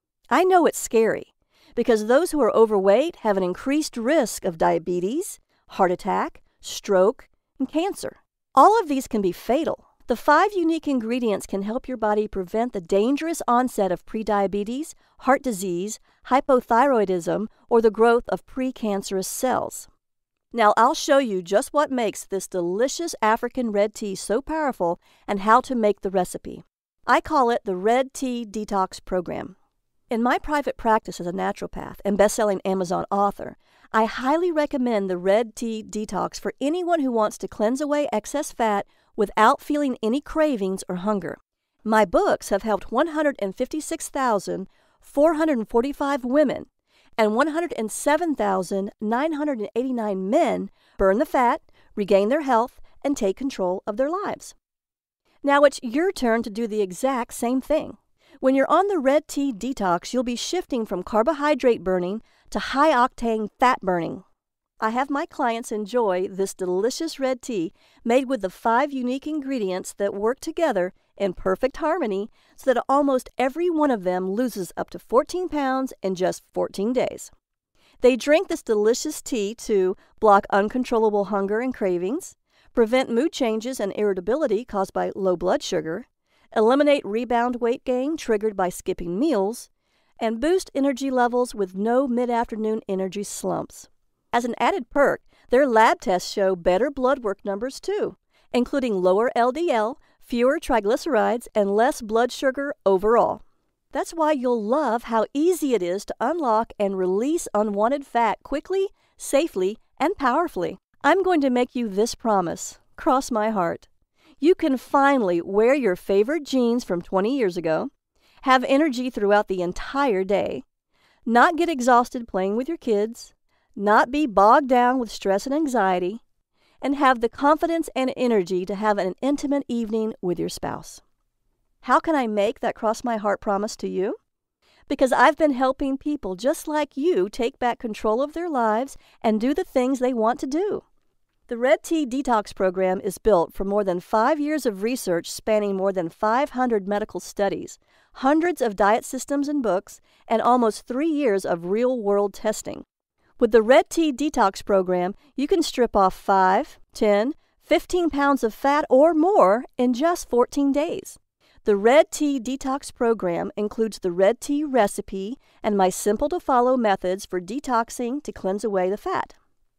I know it's scary, because those who are overweight have an increased risk of diabetes, heart attack, stroke, and cancer. All of these can be fatal. The five unique ingredients can help your body prevent the dangerous onset of prediabetes, heart disease, hypothyroidism, or the growth of precancerous cells. Now I'll show you just what makes this delicious African red tea so powerful and how to make the recipe. I call it the Red Tea Detox Program. In my private practice as a naturopath and best-selling Amazon author, I highly recommend the Red Tea Detox for anyone who wants to cleanse away excess fat without feeling any cravings or hunger. My books have helped one hundred fifty-six thousand four hundred forty-five women and one hundred seven thousand nine hundred eighty-nine men burn the fat, regain their health, and take control of their lives. Now it's your turn to do the exact same thing. When you're on the Red Tea Detox, you'll be shifting from carbohydrate burning to high-octane fat burning. I have my clients enjoy this delicious red tea made with the five unique ingredients that work together in perfect harmony so that almost every one of them loses up to fourteen pounds in just fourteen days. They drink this delicious tea to block uncontrollable hunger and cravings, prevent mood changes and irritability caused by low blood sugar, eliminate rebound weight gain triggered by skipping meals, and boost energy levels with no mid-afternoon energy slumps. As an added perk, their lab tests show better blood work numbers too, including lower L D L, fewer triglycerides, and less blood sugar overall. That's why you'll love how easy it is to unlock and release unwanted fat quickly, safely, and powerfully. I'm going to make you this promise. Cross my heart. You can finally wear your favorite jeans from twenty years ago, have energy throughout the entire day, not get exhausted playing with your kids, not be bogged down with stress and anxiety, and have the confidence and energy to have an intimate evening with your spouse. How can I make that cross my heart promise to you? Because I've been helping people just like you take back control of their lives and do the things they want to do. The Red Tea Detox Program is built from more than five years of research spanning more than five hundred medical studies, hundreds of diet systems and books, and almost three years of real-world testing. With the Red Tea Detox Program, you can strip off five, ten, fifteen pounds of fat or more in just fourteen days. The Red Tea Detox Program includes the red tea recipe and my simple-to-follow methods for detoxing to cleanse away the fat.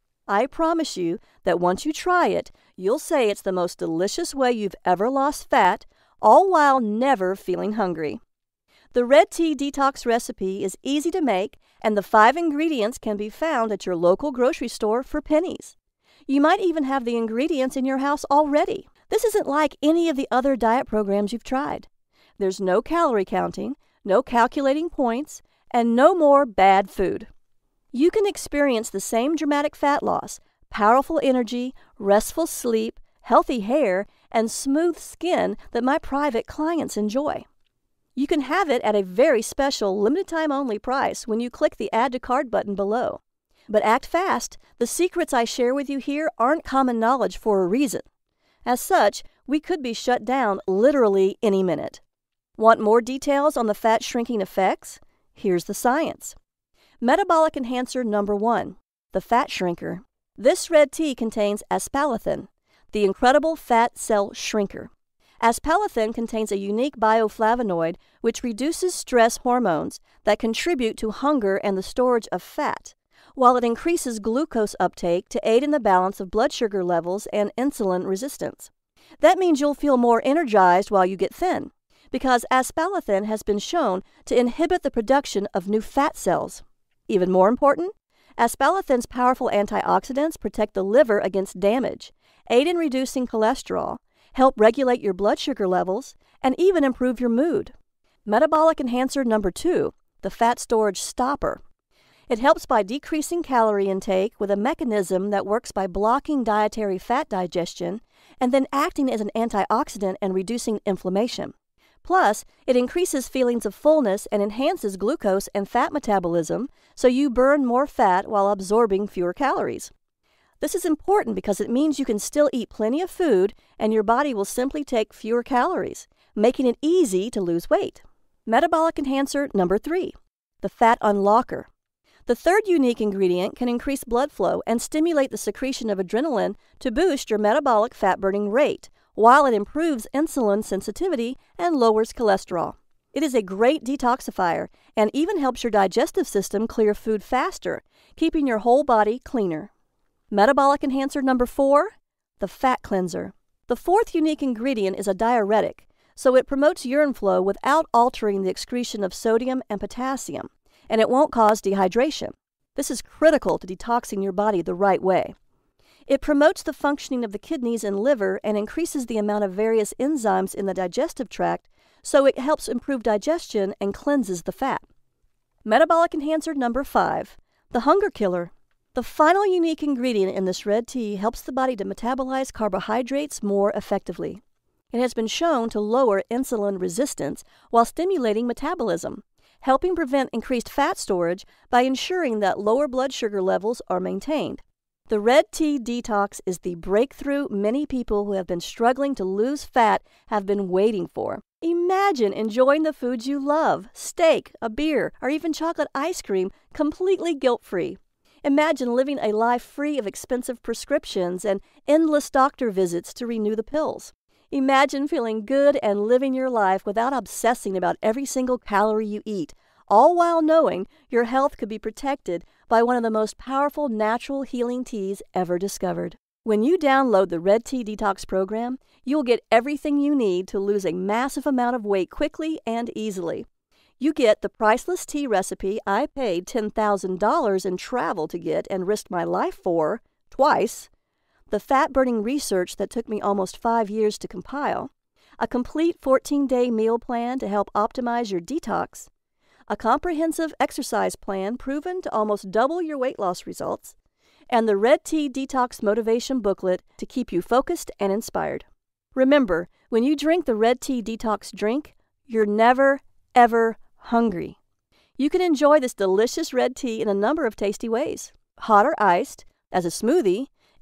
I promise you that once you try it, you'll say it's the most delicious way you've ever lost fat, all while never feeling hungry. The Red Tea Detox recipe is easy to make, and the five ingredients can be found at your local grocery store for pennies. You might even have the ingredients in your house already. This isn't like any of the other diet programs you've tried. There's no calorie counting, no calculating points, and no more bad food. You can experience the same dramatic fat loss, powerful energy, restful sleep, healthy hair, and smooth skin that my private clients enjoy. You can have it at a very special limited-time-only price when you click the Add to Cart button below. But act fast. The secrets I share with you here aren't common knowledge for a reason. As such, we could be shut down literally any minute. Want more details on the fat-shrinking effects? Here's the science. Metabolic Enhancer number one, the Fat Shrinker. This red tea contains aspalathin, the incredible fat cell shrinker. Aspalathin contains a unique bioflavonoid which reduces stress hormones that contribute to hunger and the storage of fat, while it increases glucose uptake to aid in the balance of blood sugar levels and insulin resistance. That means you'll feel more energized while you get thin, because aspalathin has been shown to inhibit the production of new fat cells. Even more important, aspalathin's powerful antioxidants protect the liver against damage, aid in reducing cholesterol, help regulate your blood sugar levels, and even improve your mood. Metabolic Enhancer number two, the Fat Storage Stopper. It helps by decreasing calorie intake with a mechanism that works by blocking dietary fat digestion and then acting as an antioxidant and reducing inflammation. Plus, it increases feelings of fullness and enhances glucose and fat metabolism, so you burn more fat while absorbing fewer calories. This is important because it means you can still eat plenty of food and your body will simply take fewer calories, making it easy to lose weight. Metabolic Enhancer number three, the Fat Unlocker. The third unique ingredient can increase blood flow and stimulate the secretion of adrenaline to boost your metabolic fat-burning rate, while it improves insulin sensitivity and lowers cholesterol. It is a great detoxifier and even helps your digestive system clear food faster, keeping your whole body cleaner. Metabolic Enhancer number four, the Fat Cleanser. The fourth unique ingredient is a diuretic, so it promotes urine flow without altering the excretion of sodium and potassium, and it won't cause dehydration. This is critical to detoxing your body the right way. It promotes the functioning of the kidneys and liver and increases the amount of various enzymes in the digestive tract, so it helps improve digestion and cleanses the fat. Metabolic Enhancer number five, the Hunger Killer. The final unique ingredient in this red tea helps the body to metabolize carbohydrates more effectively. It has been shown to lower insulin resistance while stimulating metabolism, helping prevent increased fat storage by ensuring that lower blood sugar levels are maintained. The Red Tea Detox is the breakthrough many people who have been struggling to lose fat have been waiting for. Imagine enjoying the foods you love, steak, a beer, or even chocolate ice cream, completely guilt-free. Imagine living a life free of expensive prescriptions and endless doctor visits to renew the pills. Imagine feeling good and living your life without obsessing about every single calorie you eat, all while knowing your health could be protected by one of the most powerful natural healing teas ever discovered. When you download the Red Tea Detox program, you'll get everything you need to lose a massive amount of weight quickly and easily. You get the priceless tea recipe I paid ten thousand dollars in travel to get and risked my life for, twice, the fat-burning research that took me almost five years to compile, a complete fourteen-day meal plan to help optimize your detox, a comprehensive exercise plan proven to almost double your weight loss results, and the Red Tea Detox Motivation Booklet to keep you focused and inspired. Remember, when you drink the Red Tea Detox drink, you're never, ever hungry. You can enjoy this delicious red tea in a number of tasty ways. Hot or iced, as a smoothie,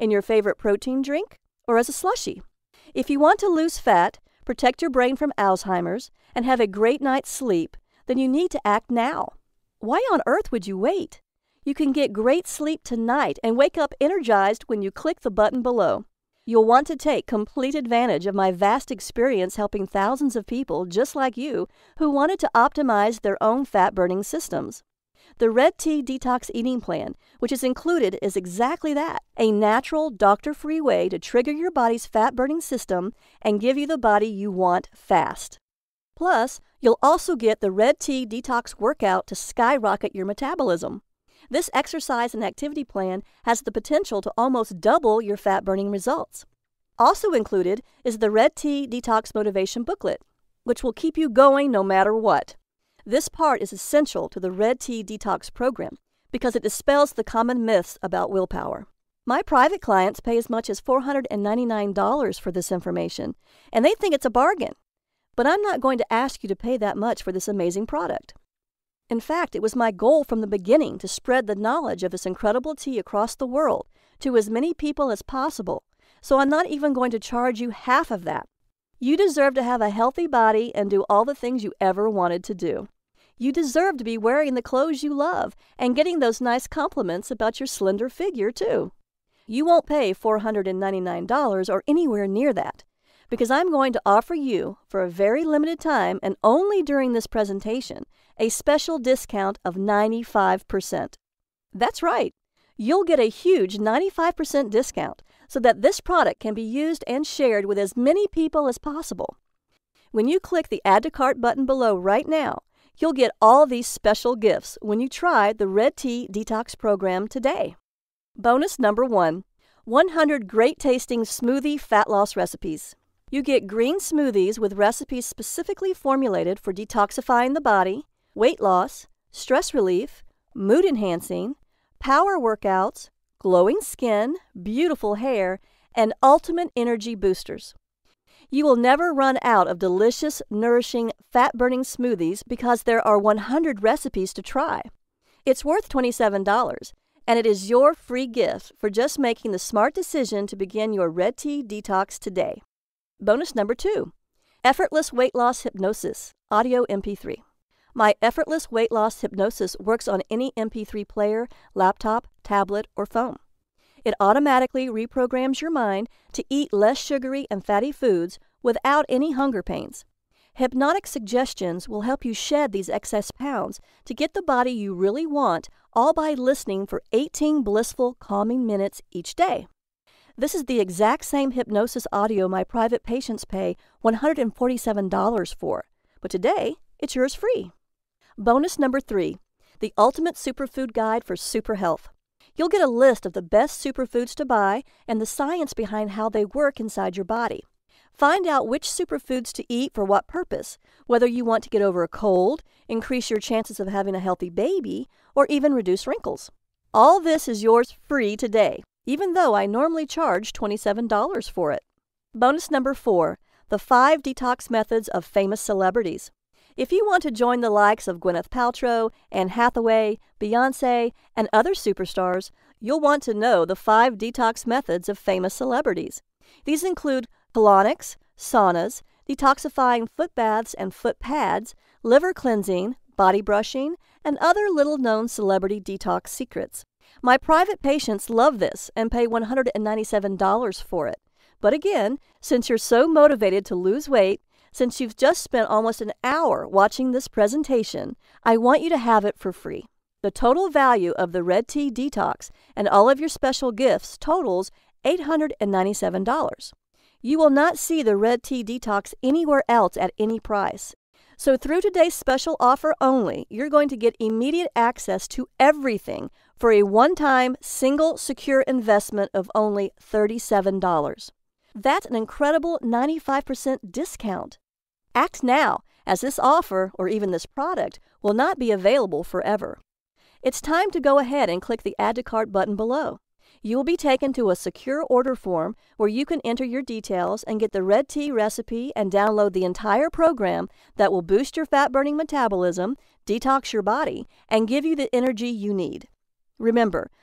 in your favorite protein drink, or as a slushie. If you want to lose fat, protect your brain from Alzheimer's, and have a great night's sleep, then you need to act now. Why on earth would you wait? You can get great sleep tonight and wake up energized when you click the button below. You'll want to take complete advantage of my vast experience helping thousands of people just like you who wanted to optimize their own fat-burning systems. The Red Tea Detox Eating Plan, which is included, is exactly that, a natural, doctor-free way to trigger your body's fat-burning system and give you the body you want fast. Plus, you'll also get the Red Tea Detox Workout to skyrocket your metabolism. This exercise and activity plan has the potential to almost double your fat-burning results. Also included is the Red Tea Detox Motivation Booklet, which will keep you going no matter what. This part is essential to the Red Tea Detox program because it dispels the common myths about willpower. My private clients pay as much as four hundred ninety-nine dollars for this information, and they think it's a bargain. But I'm not going to ask you to pay that much for this amazing product. In fact, it was my goal from the beginning to spread the knowledge of this incredible tea across the world to as many people as possible, so I'm not even going to charge you half of that. You deserve to have a healthy body and do all the things you ever wanted to do. You deserve to be wearing the clothes you love and getting those nice compliments about your slender figure, too. You won't pay four hundred ninety-nine dollars or anywhere near that, because I'm going to offer you, for a very limited time and only during this presentation, a special discount of ninety-five percent. That's right. You'll get a huge ninety-five percent discount so that this product can be used and shared with as many people as possible. When you click the Add to Cart button below right now, you'll get all these special gifts when you try the Red Tea Detox program today. Bonus number one, one hundred great-tasting smoothie fat loss recipes. You get green smoothies with recipes specifically formulated for detoxifying the body, weight loss, stress relief, mood enhancing, power workouts, glowing skin, beautiful hair, and ultimate energy boosters. You will never run out of delicious, nourishing, fat-burning smoothies because there are one hundred recipes to try. It's worth twenty-seven dollars, and it is your free gift for just making the smart decision to begin your Red Tea Detox today. Bonus number two, Effortless Weight Loss Hypnosis, Audio M P three. My Effortless Weight Loss Hypnosis works on any M P three player, laptop, tablet, or phone. It automatically reprograms your mind to eat less sugary and fatty foods without any hunger pains. Hypnotic suggestions will help you shed these excess pounds to get the body you really want, all by listening for eighteen blissful, calming minutes each day. This is the exact same hypnosis audio my private patients pay one hundred forty-seven dollars for, but today it's yours free. Bonus number three, the Ultimate Superfood Guide for Super Health. You'll get a list of the best superfoods to buy and the science behind how they work inside your body. Find out which superfoods to eat for what purpose, whether you want to get over a cold, increase your chances of having a healthy baby, or even reduce wrinkles. All this is yours free today, even though I normally charge twenty-seven dollars for it. Bonus number four, the five detox methods of famous celebrities. If you want to join the likes of Gwyneth Paltrow, Anne Hathaway, Beyoncé, and other superstars, you'll want to know the five detox methods of famous celebrities. These include colonics, saunas, detoxifying foot baths and foot pads, liver cleansing, body brushing, and other little-known celebrity detox secrets. My private patients love this and pay one hundred ninety-seven dollars for it. But again, since you're so motivated to lose weight, since you've just spent almost an hour watching this presentation, I want you to have it for free. The total value of the Red Tea Detox and all of your special gifts totals eight hundred ninety-seven dollars. You will not see the Red Tea Detox anywhere else at any price. So through today's special offer only, you're going to get immediate access to everything for a one-time, single, secure investment of only thirty-seven dollars. That's an incredible ninety-five percent discount. Act now, as this offer, or even this product, will not be available forever. It's time to go ahead and click the Add to Cart button below. You will be taken to a secure order form where you can enter your details and get the Red Tea recipe and download the entire program that will boost your fat-burning metabolism, detox your body, and give you the energy you need. Remember,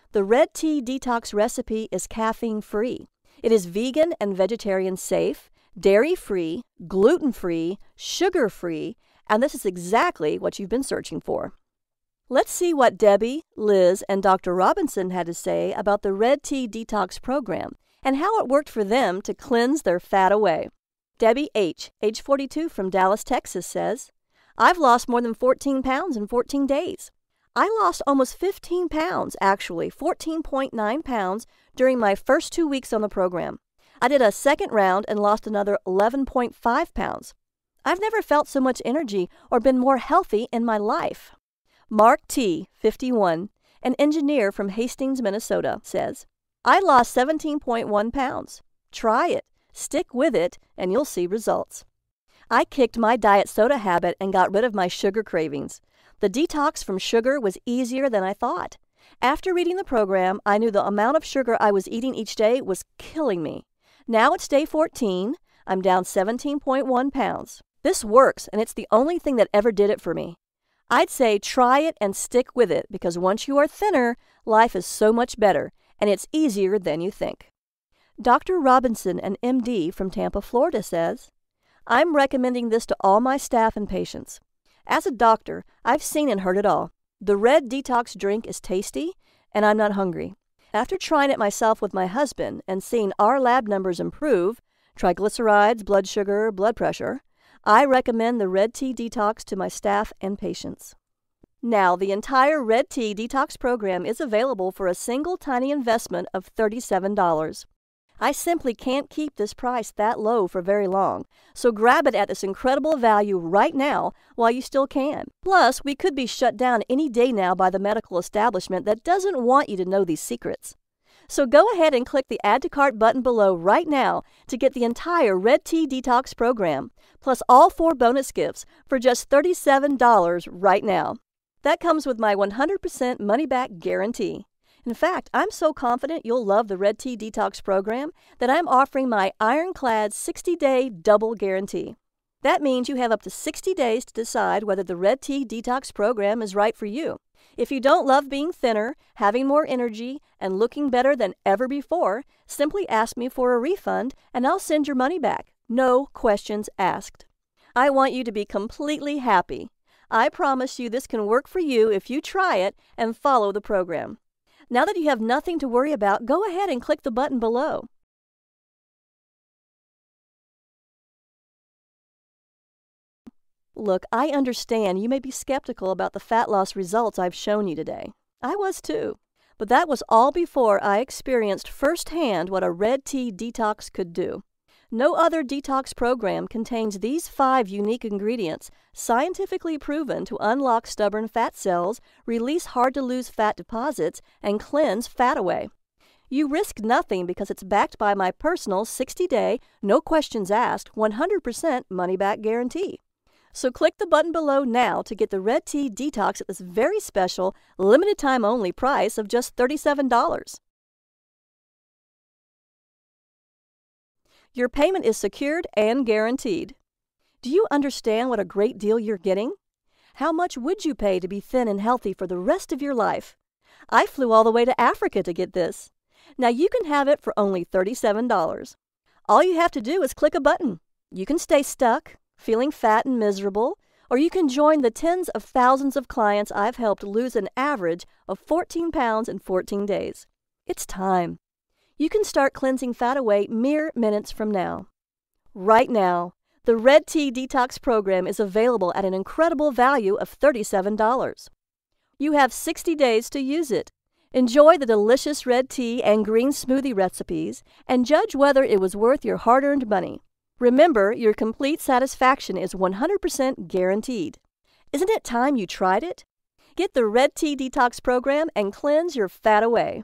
The red tea detox recipe is caffeine-free. It is vegan and vegetarian safe, dairy-free, gluten-free, sugar-free, and this is exactly what you've been searching for. Let's see what Debbie, Liz, and Doctor Robinson had to say about the Red Tea Detox program and how it worked for them to cleanse their fat away. Debbie H., age forty-two, from Dallas, Texas, says, I've lost more than fourteen pounds in fourteen days. I lost almost fifteen pounds, actually fourteen point nine pounds, during my first two weeks on the program. I did a second round and lost another eleven point five pounds. I've never felt so much energy or been more healthy in my life. Mark T., fifty-one, an engineer from Hastings, Minnesota, says, I lost seventeen point one pounds. Try it, stick with it, and you'll see results. I kicked my diet soda habit and got rid of my sugar cravings. The detox from sugar was easier than I thought. After reading the program, I knew the amount of sugar I was eating each day was killing me. Now it's day fourteen. I'm down seventeen point one pounds. This works, and it's the only thing that ever did it for me. I'd say try it and stick with it because once you are thinner, life is so much better, and it's easier than you think. Doctor Robinson, an M D from Tampa, Florida, says, I'm recommending this to all my staff and patients. As a doctor, I've seen and heard it all. The red detox drink is tasty, and I'm not hungry. After trying it myself with my husband and seeing our lab numbers improve, triglycerides, blood sugar, blood pressure, I recommend the Red Tea Detox to my staff and patients. Now, the entire Red Tea Detox program is available for a single tiny investment of thirty-seven dollars. I simply can't keep this price that low for very long, so grab it at this incredible value right now while you still can. Plus, we could be shut down any day now by the medical establishment that doesn't want you to know these secrets. So go ahead and click the Add to Cart button below right now to get the entire Red Tea Detox program, plus all four bonus gifts for just thirty-seven dollars right now. That comes with my one hundred percent money-back guarantee. In fact, I'm so confident you'll love the Red Tea Detox program that I'm offering my ironclad sixty day double guarantee. That means you have up to sixty days to decide whether the Red Tea Detox program is right for you. If you don't love being thinner, having more energy, and looking better than ever before, simply ask me for a refund and I'll send your money back. No questions asked. I want you to be completely happy. I promise you this can work for you if you try it and follow the program. Now that you have nothing to worry about, go ahead and click the button below. Look, I understand you may be skeptical about the fat loss results I've shown you today. I was too. But that was all before I experienced firsthand what a Red Tea Detox could do. No other detox program contains these five unique ingredients, scientifically proven to unlock stubborn fat cells, release hard-to-lose fat deposits, and cleanse fat away. You risk nothing because it's backed by my personal sixty day, no questions asked, one hundred percent money-back guarantee. So click the button below now to get the Red Tea Detox at this very special, limited-time-only price of just thirty-seven dollars. Your payment is secured and guaranteed. Do you understand what a great deal you're getting? How much would you pay to be thin and healthy for the rest of your life? I flew all the way to Africa to get this. Now you can have it for only thirty-seven dollars. All you have to do is click a button. You can stay stuck, feeling fat and miserable, or you can join the tens of thousands of clients I've helped lose an average of fourteen pounds in fourteen days. It's time. You can start cleansing fat away mere minutes from now. Right now, the Red Tea Detox program is available at an incredible value of thirty-seven dollars. You have sixty days to use it. Enjoy the delicious red tea and green smoothie recipes and judge whether it was worth your hard-earned money. Remember, your complete satisfaction is one hundred percent guaranteed. Isn't it time you tried it? Get the Red Tea Detox program and cleanse your fat away.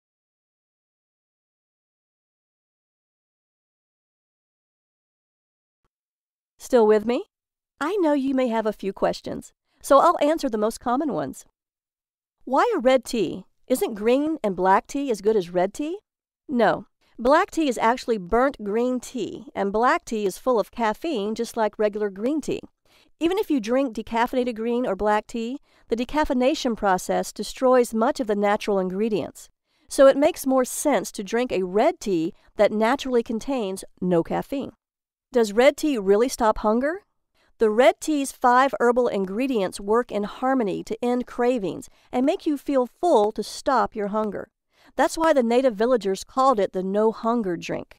Still with me? I know you may have a few questions, so I'll answer the most common ones. Why a red tea? Isn't green and black tea as good as red tea? No. Black tea is actually burnt green tea, and black tea is full of caffeine just like regular green tea. Even if you drink decaffeinated green or black tea, the decaffeination process destroys much of the natural ingredients. So it makes more sense to drink a red tea that naturally contains no caffeine. Does red tea really stop hunger? The red tea's five herbal ingredients work in harmony to end cravings and make you feel full to stop your hunger. That's why the native villagers called it the no-hunger drink.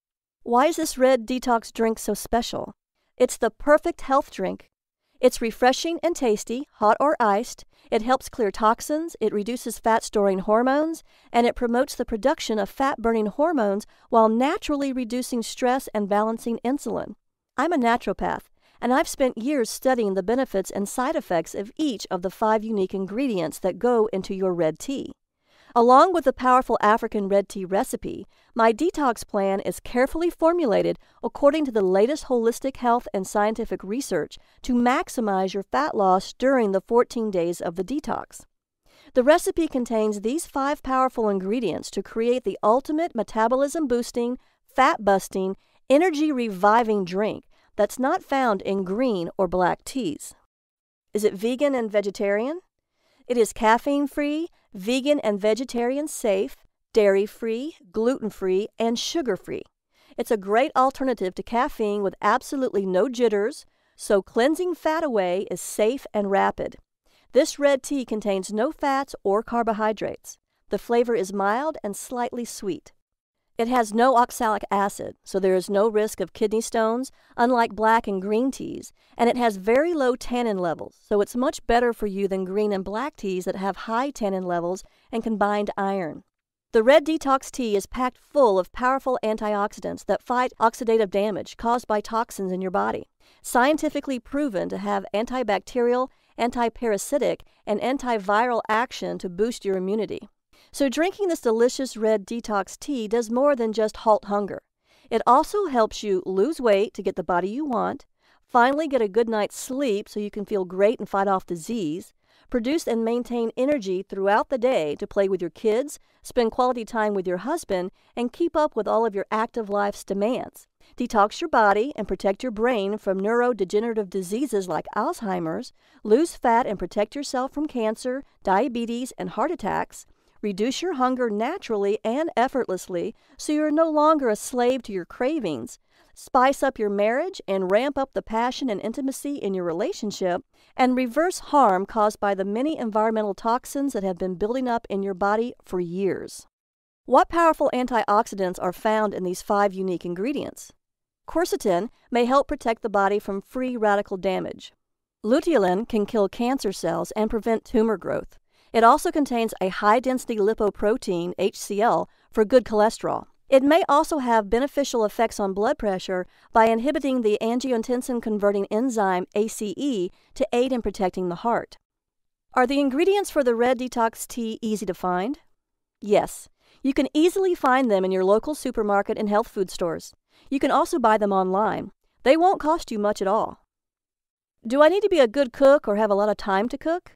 Why is this red detox drink so special? It's the perfect health drink. It's refreshing and tasty, hot or iced. It helps clear toxins, it reduces fat-storing hormones, and it promotes the production of fat-burning hormones while naturally reducing stress and balancing insulin. I'm a naturopath, and I've spent years studying the benefits and side effects of each of the five unique ingredients that go into your red tea. Along with the powerful African red tea recipe, my detox plan is carefully formulated according to the latest holistic health and scientific research to maximize your fat loss during the fourteen days of the detox. The recipe contains these five powerful ingredients to create the ultimate metabolism-boosting, fat-busting, energy-reviving drink that's not found in green or black teas. Is it vegan and vegetarian? It is caffeine-free, vegan and vegetarian safe, dairy-free, gluten-free, and sugar-free. It's a great alternative to caffeine with absolutely no jitters, so cleansing fat away is safe and rapid. This red tea contains no fats or carbohydrates. The flavor is mild and slightly sweet. It has no oxalic acid, so there is no risk of kidney stones, unlike black and green teas, and it has very low tannin levels, so it's much better for you than green and black teas that have high tannin levels and combined iron. The Red Detox Tea is packed full of powerful antioxidants that fight oxidative damage caused by toxins in your body, scientifically proven to have antibacterial, antiparasitic, and antiviral action to boost your immunity. So drinking this delicious red detox tea does more than just halt hunger. It also helps you lose weight to get the body you want, finally get a good night's sleep so you can feel great and fight off disease, produce and maintain energy throughout the day to play with your kids, spend quality time with your husband, and keep up with all of your active life's demands. Detox your body and protect your brain from neurodegenerative diseases like Alzheimer's, lose fat and protect yourself from cancer, diabetes, and heart attacks, reduce your hunger naturally and effortlessly so you're no longer a slave to your cravings, spice up your marriage and ramp up the passion and intimacy in your relationship, and reverse harm caused by the many environmental toxins that have been building up in your body for years. What powerful antioxidants are found in these five unique ingredients? Quercetin may help protect the body from free radical damage. Luteolin can kill cancer cells and prevent tumor growth. It also contains a high-density lipoprotein, H C l, for good cholesterol. It may also have beneficial effects on blood pressure by inhibiting the angiotensin-converting enzyme A C E to aid in protecting the heart. Are the ingredients for the Red Detox Tea easy to find? Yes. You can easily find them in your local supermarket and health food stores. You can also buy them online. They won't cost you much at all. Do I need to be a good cook or have a lot of time to cook?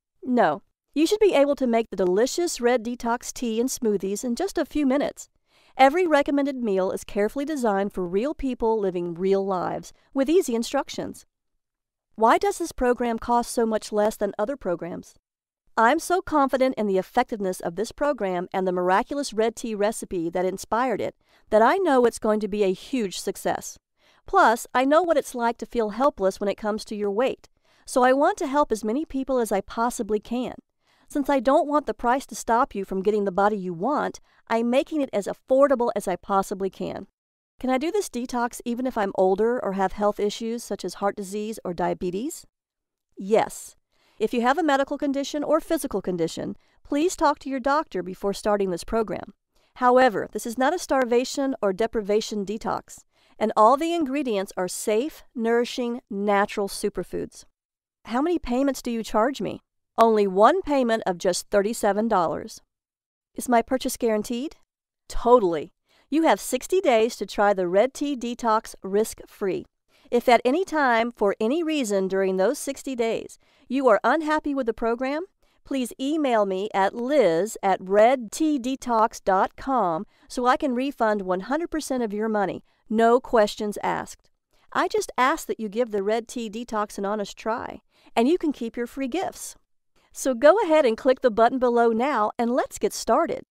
No. You should be able to make the delicious Red Detox Tea and smoothies in just a few minutes. Every recommended meal is carefully designed for real people living real lives, with easy instructions. Why does this program cost so much less than other programs? I'm so confident in the effectiveness of this program and the miraculous red tea recipe that inspired it that I know it's going to be a huge success. Plus, I know what it's like to feel helpless when it comes to your weight, so I want to help as many people as I possibly can. Since I don't want the price to stop you from getting the body you want, I'm making it as affordable as I possibly can. Can I do this detox even if I'm older or have health issues such as heart disease or diabetes? Yes. If you have a medical condition or physical condition, please talk to your doctor before starting this program. However, this is not a starvation or deprivation detox, and all the ingredients are safe, nourishing, natural superfoods. How many payments do you charge me? Only one payment of just thirty-seven dollars. Is my purchase guaranteed? Totally. You have sixty days to try the Red Tea Detox risk-free. If at any time, for any reason during those sixty days, you are unhappy with the program, please email me at liz at red tea detox dot com so I can refund one hundred percent of your money, no questions asked. I just ask that you give the Red Tea Detox an honest try, and you can keep your free gifts. So go ahead and click the button below now and let's get started.